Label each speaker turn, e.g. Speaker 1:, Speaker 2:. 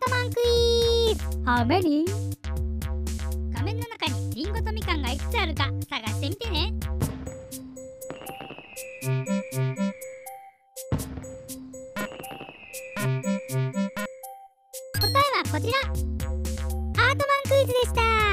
Speaker 1: トマンクイズ。
Speaker 2: ハメに
Speaker 1: 画面の中にリンゴとみかんがいくつあるか探してみてね。答えはこちら。アートマンクイズでした。